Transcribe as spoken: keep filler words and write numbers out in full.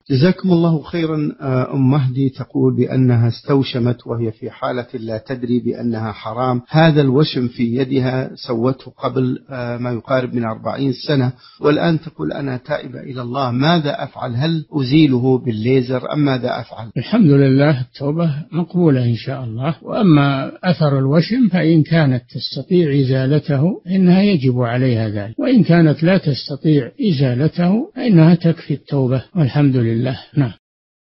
جزاكم الله خيرا. أم مهدي تقول بأنها استوشمت وهي في حالة لا تدري بأنها حرام. هذا الوشم في يدها سوته قبل ما يقارب من أربعين سنة، والآن تقول أنا تائبة إلى الله، ماذا أفعل؟ هل أزيله بالليزر أم ماذا أفعل؟ الحمد لله، التوبة مقبولة إن شاء الله. وأما أثر الوشم فإن كانت تستطيع إزالته إنها يجب عليها ذلك، وإن كانت لا تستطيع إزالته فإنها تكفي التوبة والحمد لله. نعم.